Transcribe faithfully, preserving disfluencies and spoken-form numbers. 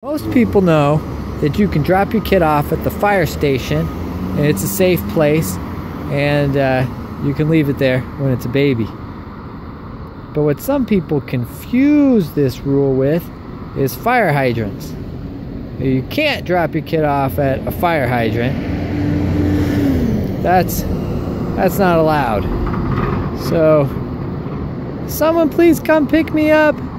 Most people know that you can drop your kid off at the fire station and it's a safe place, and uh, you can leave it there when it's a baby. But what some people confuse this rule with is fire hydrants. You can't drop your kid off at a fire hydrant. That's that's not allowed. So someone please come pick me up.